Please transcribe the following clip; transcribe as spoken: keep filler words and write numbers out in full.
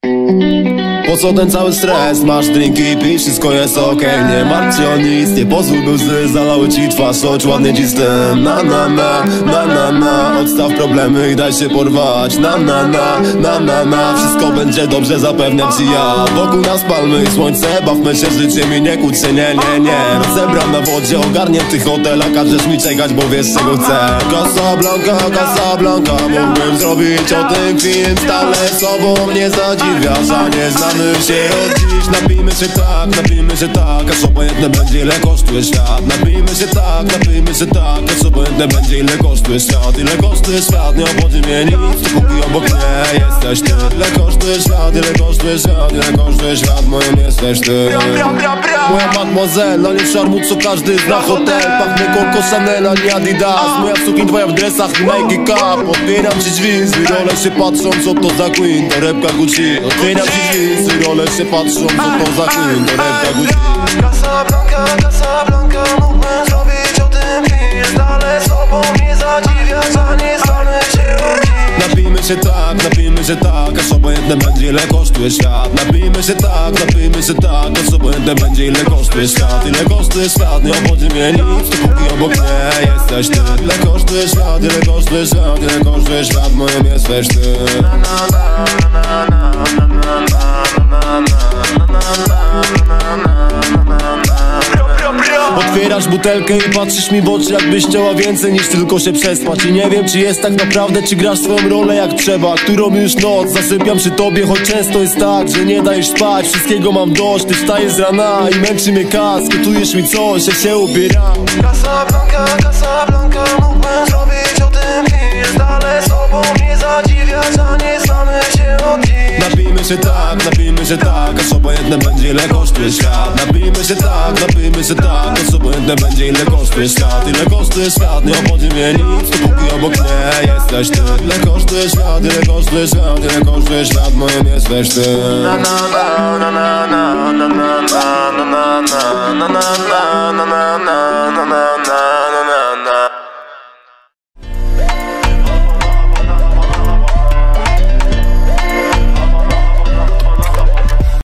Po co ten cały stres? Masz drinki, pij, wszystko jest okej, okay. Nie martw się o nic, nie pozwól by łzy zalały ci twarz, ocz ładnie ci z tym. Na na na, na na na, odstaw problemy i daj się porwać. Na na na, na na na, wszystko będzie dobrze, zapewniam ci ja. Wokół nas palmy i słońce, bawmy się życiem i nie kłóć się, nie, nie, nie. Rozebram na wodzie, ogarnięty hotel, a każesz mi czekać, bo wiesz czego chcę. Casablanca, Casablanca, mógłbym zrobić o tym film. Stale sobą mnie zadziwiasz, a nie znamy się od dziś. Napijmy się tak, napijmy się tak, aż obojętne będzie ile kosztuje świat. Napijmy się tak, napijmy się tak, aż obojętne będzie ile kosztuje świat. Ile kosztuje świat, nie obchodzi mnie nic, dopóki obok mnie jesteś ty. Ile kosztuje świat, ile kosztuje świat, ile kosztuje świat, moim jesteś ty. Moja mademoiselle, no nie szarmu co każdy zna hotel. Pachnie Coco, Chanel, a nie Adidas. Moja w sukni, twoja w dresach i Nike Cup. Otwieram ci drzwi, zwyrole się patrzą, co to za queen, torebka Gucci. Otwieram ci drzwi, zwyrole się patrzą, co to za queen, torebka Gucci. Casablanca, Casablanca, mógłbym zrobić o tym film. Stale sobą mnie zadziwiasz, a nie znamy się od dziś. Napijmy się tak, napijmy się tak, aż obojętne będzie ile kosztuje świat. Napijmy się tak, napijmy się tak, aż obojętne będzie ile kosztuje świat. Ile kosztuje świat, nie obchodzi mnie nic, dopóki obok mnie jesteś ty. Ile kosztuje świat, ile kosztuje świat, ile kosztuje świat, moim jesteś ty. Otwierasz butelkę i patrzysz mi w oczy, jakbyś chciała więcej niż tylko się przespać. I nie wiem, czy jest tak naprawdę, czy grasz swoją rolę jak trzeba. Którą już noc zasypiam przy tobie, choć często jest tak, że nie dajesz spać. Wszystkiego mam dość, ty wstajesz z rana i męczy mnie kas. Gotujesz mi coś, jak się ubieram. Casablanca, Casablanca, mógłbym zrobić o tym film. Stale sobą mnie zadziwiasz, a nie znamy się od dziś. Napijmy się tak, napijmy się tak, aż obojętne będzie ile kosztuje świat. Napijmy się tak, napijmy się tak, aż obojętne będzie ile kosztuje świat. Ile kosztuje świat, nie obchodzi mnie nic, dopóki obok mnie jesteś ty. Ile kosztuje świat, ile kosztuje świat, ile kosztuje świat, moim jesteś ty. Na na na na na na na na na na na na na na na na na na